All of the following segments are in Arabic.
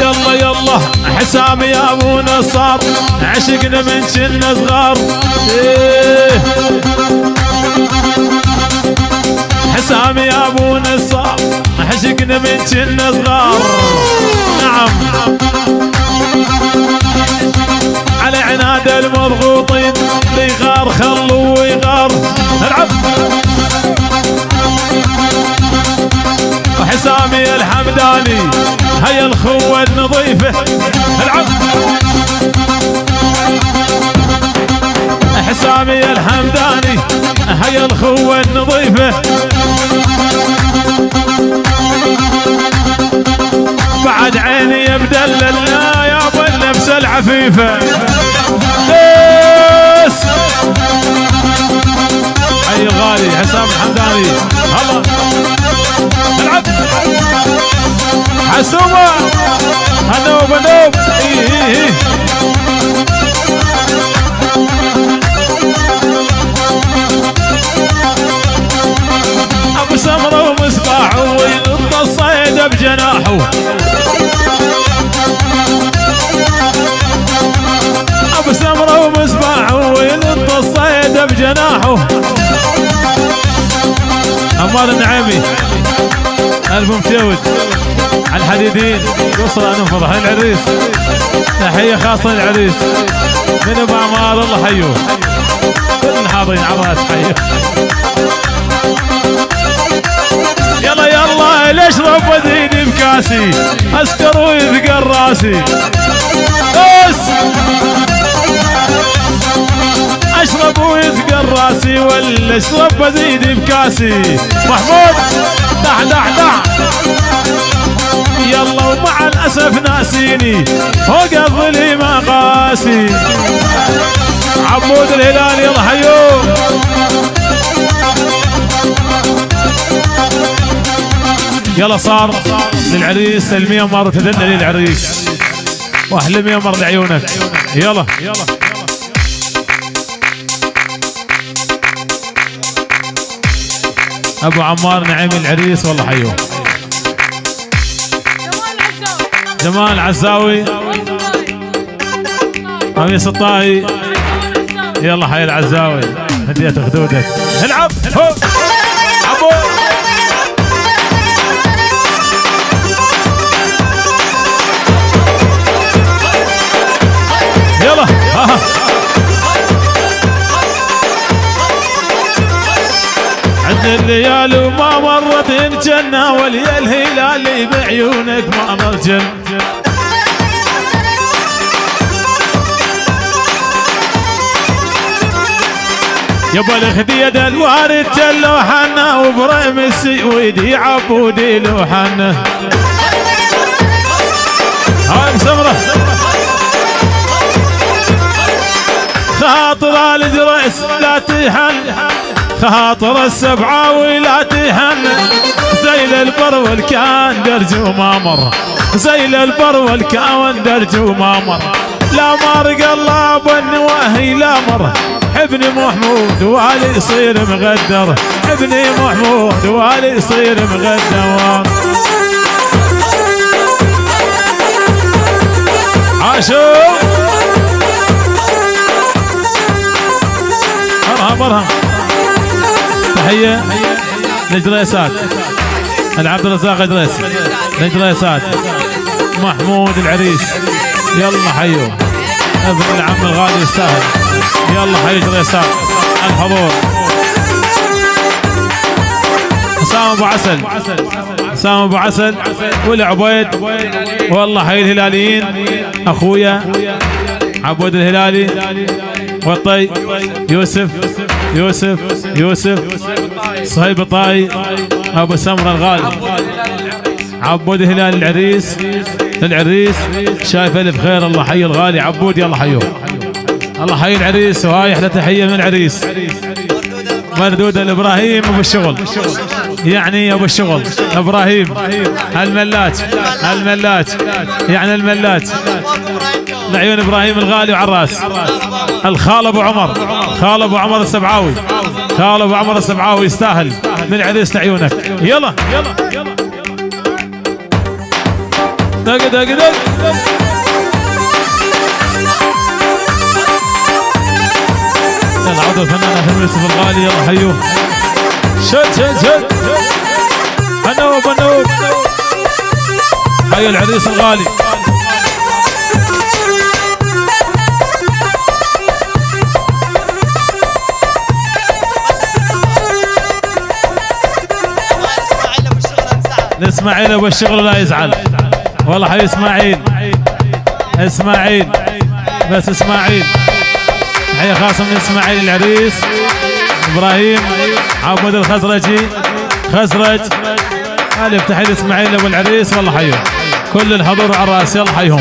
يلا يلا حسام يا ابو نصار عشقنا من كنا صغار. حسام يا ابو نصار عشقنا من كنا صغار. نعم على عناد المضغوطين اللي غار خلوا ويغار. العب وحسامي الحمداني هيا الخوة النظيفة. العب حسامي الحمداني هيا الخوة النظيفة. بعد عيني يبدللنا يا ابو النفس العفيفة. بس اي غالي حسام الحمداني. هلا العب حسومة هنوب هنوب. ابو سمرة ومصباح وينط الصيد بجناحه. ابو سمرة ومصباح وينط الصيد بجناحه. عمار النعيمي قلب متجود على الحديدين وصل انفض حي العريس. تحيه خاصه للعريس من ابو عمار الله حيوه. كل الحاضرين عراس حيه. يلا يلا ليش رب وزيد بكاسي اسكر ويثقل راسي. بس اشرب ويثقل راسي ولا اشرب وزيد بكاسي. محمود دع دع دع. يلا ومع الاسف ناسيني فوق الظلي ما قاسي. عبود الهلال يلا حيو. يلا صار للعريس المية مرة تدلل للعريس واحلى 100 مرة لعيونك. يلا ابو عمار نعيم العريس والله حيوه. جمال عزاوي قميص الطاهي. يلا حي العزاوي هديت خدودك. العب عبو. يلا عندنا الليالي وما مرت الجنة وليا الهلال بعيونك ما مرجن. يبا الخدية الوارد تلوحنا وبريم السويدي عبودي لوحنا. هاي مسمرة خاطر الجريس لا تحن خاطر السبعاوي لا تحن. زي البر والكان درجو ما مر زي البر والكان درجو ما مر. لا مر قلاب النواهي لا مر. ابني محمود والي يصير مغدر. ابني محمود والي يصير مغدر. عاشو ارهم ارهم. تحيه لجريسات العبد الرزاق ادريس لجريسات محمود العريس. يلا حيو ابن العم الغالي يستاهل. يلا حي جريسات الحضور. حسام ابو عسل حسام ابو عسل والعبيد والله حي الهلاليين. اخويا عبود الهلالي والطي يوسف صهيب الطاي ابو سمره الغالي. عبود الهلال العريس شايف الف خير. الله حي الغالي عبود. يلا حيوه الله حي العريس. وهاي احلى تحيه من العريس مردود الابراهيم ابو الشغل. يعني ابو الشغل ابراهيم الملاج يعني الملاج لعيون ابراهيم الغالي وعراس. الخال ابو عمر السبعاوي. خال ابو عمر السبعاوي يستاهل من العريس لعيونك. يلا دق دق دق. يلا عودوا الفنان فيلم يوسف الغالي، يلا حيوه. شد شد شد. بنوب بنوب. حي العريس الغالي. اسماعيل ابو الشغل لا يزعل والله. حي اسماعيل، اسماعيل بس اسماعيل. حي خاصة من اسماعيل العريس ابراهيم عبود الخزرجي خزرج. الف تحيه اسماعيل ابو العريس والله حيهم كل الحضور على الراس. يلا حيهم.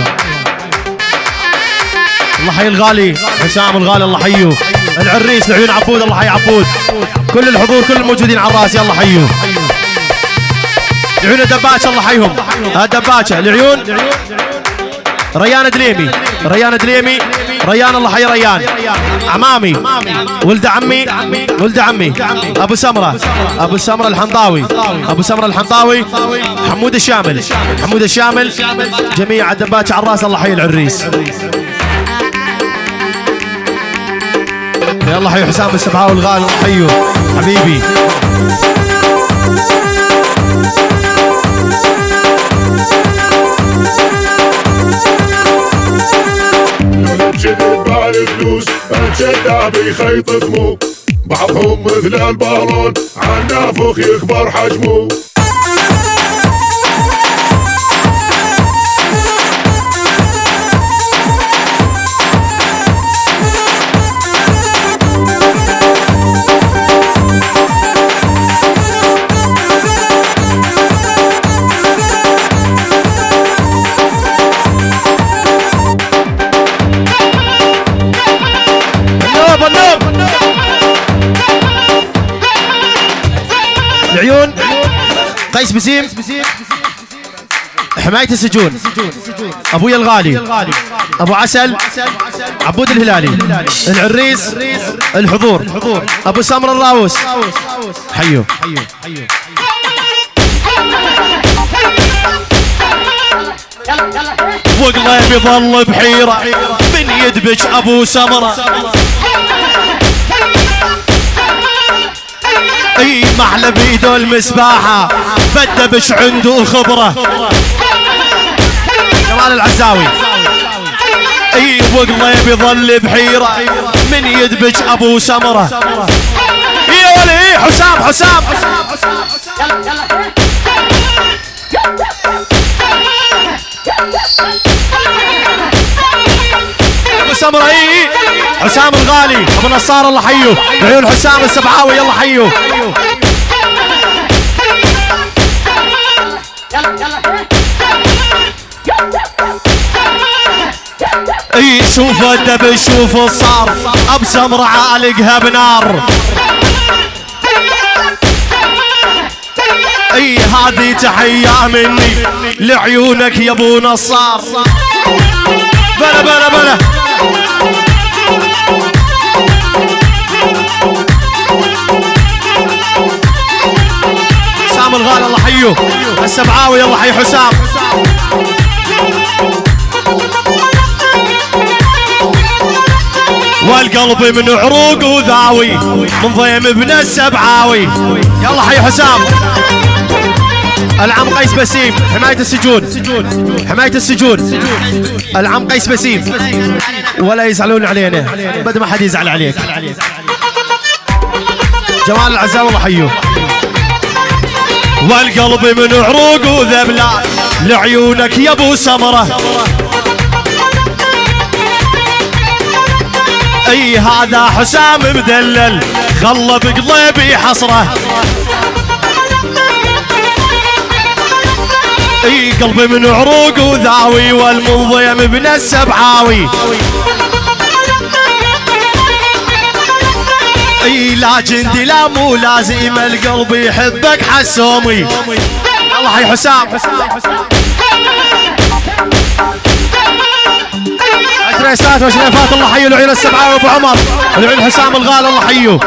الله حي الغالي حسام الغالي الله حيه. العريس لعيون عبود الله حي عبود. كل الحضور كل الموجودين على الراس يلا حيهم. لعيون الدباشه الله حيهم. الدباشه لعيون ريان دليمي، ريان دليمي، ريان الله حي ريان. عمامي ولد عمي، ولد عمي ابو سمره، ابو سمره الحنطاوي، ابو سمره الحنطاوي. حمود الشامل، حمود الشامل. جميع الدباشه على الراس الله حي العريس. يلا حي حسام السبعاوي الغالي الله حيه حبيبي. ببالي فلوس الجدة بيخيط ثمو، بعضهم مثل البالون عالنافخ يكبر حجمه. العيون قيس بسيم حماية السجون ابويا الغالي ابو عسل عبود الهلالي. العريس الحضور ابو سمر الراوس حيو. وقلبي يظل بحيرة من يدبج ابو سمرة. اي محلى بيده المسباحة بدبش عنده خبرة. جمال العزاوي. اي وقلبي يظل بحيرة من يدبج ابو سمرة. يا ولي حسام حسام ابو سمرة. اي حسام الغالي ابو نصار الله حيه. عيون حسام السبعاوي يلا حيه. اي شوف الدب شوف الصار ابو سمرة عالقها بنار. اي هذه تحية مني لعيونك يا ابو نصار. بلا بلا بلا حسام الغالي الله حيه. السبعاوي الله حي حسام. والقلب من عروق وذاوي من ضيم ابن السبعاوي يلا حي حسام. العم قيس بسيم حماية السجون، حماية السجون. العم قيس بسيم ولا يزعلون علينا بدل ما حد يزعل عليك. جمال العزاوي الله حيه. والقلب من عروق وذبلان لعيونك يا ابو سمره. اي هذا حسام مدلل خلى بقلبي حصره. اي قلبي من عروق وذاوي والمنضيم ابن السبعاوي. اي لا جندي لا مو لازم القلب يحبك حسومي. الله حي حسام. عتريسات وشريفات الله حيه. العيون السبعاوي وابو عمر. العيون حسام الغالي الله حيه.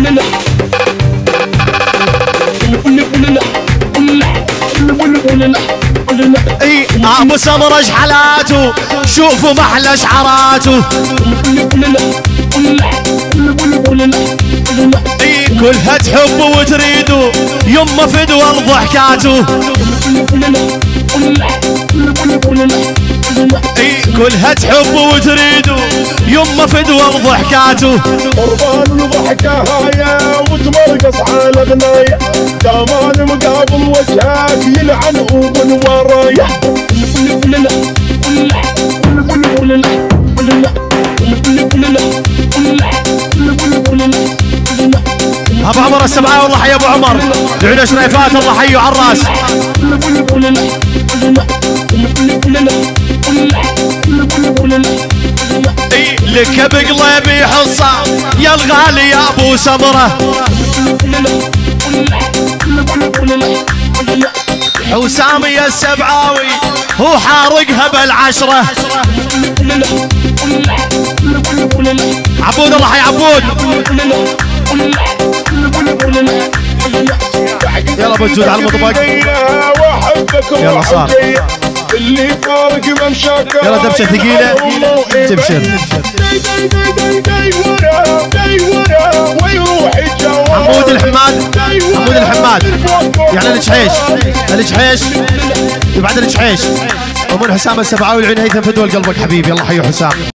اي ابو سمرة حالاته شوفوا محلى شعراته اي كلها تحبه وتريده يمه فدوى ضحكاته اي كلها تحبه وتريده يمه فدوى ضحكاته قربان الضحكة هايا وتمرقص على غنايا دامان مقابل وجهك يلعن ومن ورايا ابو عمر السبعاوي والله حي ابو عمر دعونا شريفات الله حيه على الراس اي لك بقلبي حصه يا الغالي يا ابو سمره حسامي السبعاوي هو حارقها بالعشره عبود الله حي عبود يلا بنجود على المطبق يلا صار اللي فارق ممشاك يلا دبشه ثقيله تبشر حمود الحماد حمود الحماد يعني الجحيش الجحيش وبعد الجحيش ومن حسام السبعاوي العين هيثم فدوى قلبك حبيبي. يلا حيو حسام.